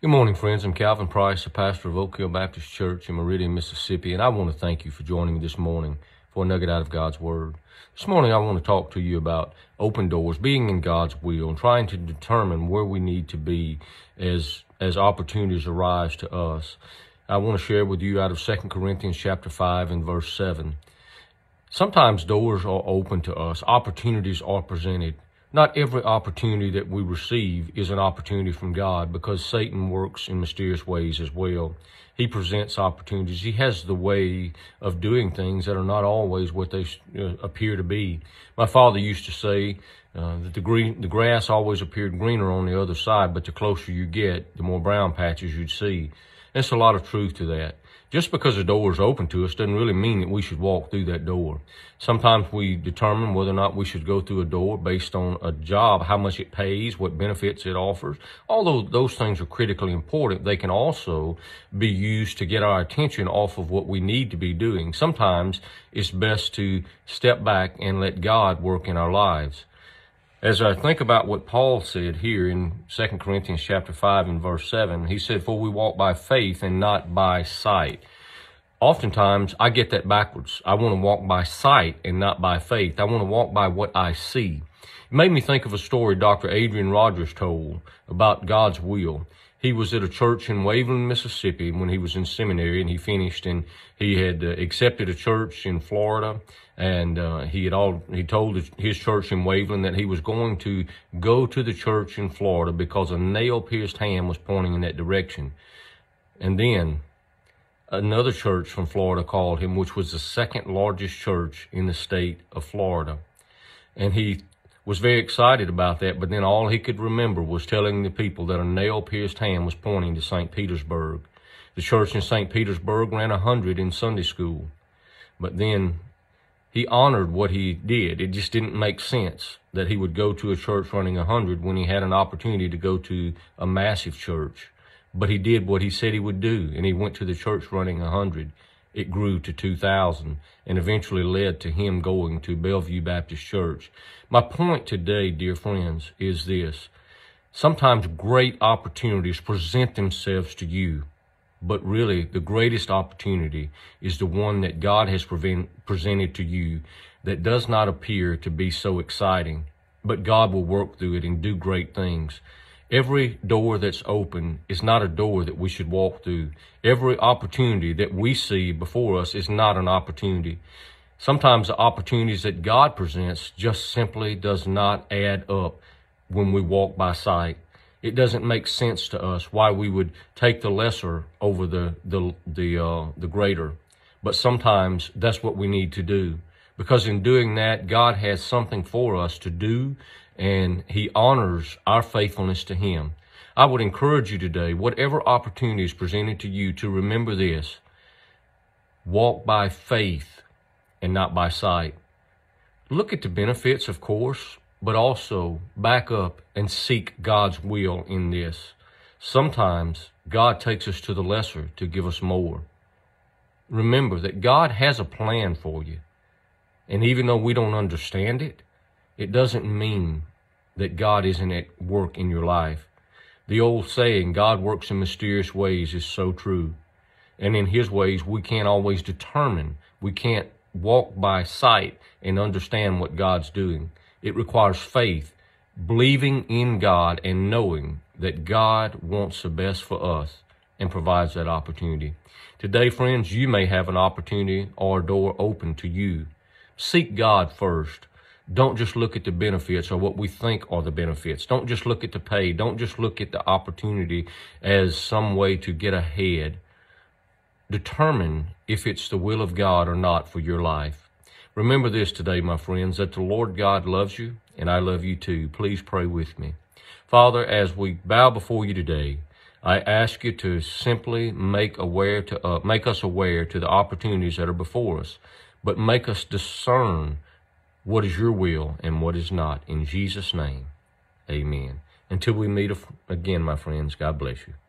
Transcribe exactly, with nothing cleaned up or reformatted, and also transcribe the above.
Good morning, friends. I'm Calvin Price, the pastor of Oak Hill Baptist Church in Meridian, Mississippi, and I want to thank you for joining me this morning for a nugget out of God's Word. This morning I want to talk to you about open doors, being in God's will, and trying to determine where we need to be as as opportunities arise to us. I want to share with you out of Second Corinthians chapter five and verse seven. Sometimes doors are open to us, opportunities are presented. Not every opportunity that we receive is an opportunity from God, because Satan works in mysterious ways as well. He presents opportunities. He has the way of doing things that are not always what they uh, appear to be. My father used to say uh, that the green, the grass always appeared greener on the other side, but the closer you get, the more brown patches you'd see. There's a lot of truth to that. Just because a door is open to us doesn't really mean that we should walk through that door. Sometimes we determine whether or not we should go through a door based on a job, how much it pays, what benefits it offers. Although those things are critically important, they can also be used to get our attention off of what we need to be doing. Sometimes it's best to step back and let God work in our lives. As I think about what Paul said here in Second Corinthians chapter five and verse seven, he said, "For we walk by faith and not by sight." Oftentimes, I get that backwards. I want to walk by sight and not by faith. I want to walk by what I see. It made me think of a story Doctor Adrian Rogers told about God's will. He was at a church in Waveland, Mississippi when he was in seminary, and he finished, and he had uh, accepted a church in Florida, and uh, he had all he told his church in Waveland that he was going to go to the church in Florida because a nail-pierced hand was pointing in that direction. And then another church from Florida called him, which was the second largest church in the state of Florida. And he was very excited about that, but then all he could remember was telling the people that a nail-pierced hand was pointing to Saint Petersburg. The church in Saint Petersburg ran a hundred in Sunday school. But then he honored what he did. It just didn't make sense that he would go to a church running a hundred when he had an opportunity to go to a massive church. But he did what he said he would do, and he went to the church running a hundred. It grew to two thousand and eventually led to him going to Bellevue Baptist Church. My point today, dear friends, is this. Sometimes great opportunities present themselves to you, but really the greatest opportunity is the one that God has prevent, presented to you that does not appear to be so exciting, but God will work through it and do great things. Every door that's open is not a door that we should walk through. Every opportunity that we see before us is not an opportunity. Sometimes the opportunities that God presents just simply does not add up when we walk by sight. It doesn't make sense to us why we would take the lesser over the the the uh, the greater. But sometimes that's what we need to do, because in doing that, God has something for us to do, and he honors our faithfulness to him. I would encourage you today, whatever opportunity is presented to you, to remember this. Walk by faith and not by sight. Look at the benefits, of course, but also back up and seek God's will in this. Sometimes God takes us to the lesser to give us more. Remember that God has a plan for you. And even though we don't understand it, it doesn't mean that God isn't at work in your life. The old saying, God works in mysterious ways, is so true. And in his ways, we can't always determine. We can't walk by sight and understand what God's doing. It requires faith, believing in God and knowing that God wants the best for us and provides that opportunity. Today, friends, you may have an opportunity or a door open to you. Seek God first. Don't just look at the benefits or what we think are the benefits. Don't just look at the pay. Don't just look at the opportunity as some way to get ahead. Determine if it's the will of God or not for your life. Remember this today, my friends, that the Lord God loves you, and I love you too. Please pray with me. Father, as we bow before you today, I ask you to simply make aware to uh, make us aware to the opportunities that are before us, but make us discern what is your will and what is not. In Jesus' name, amen. Until we meet again, my friends, God bless you.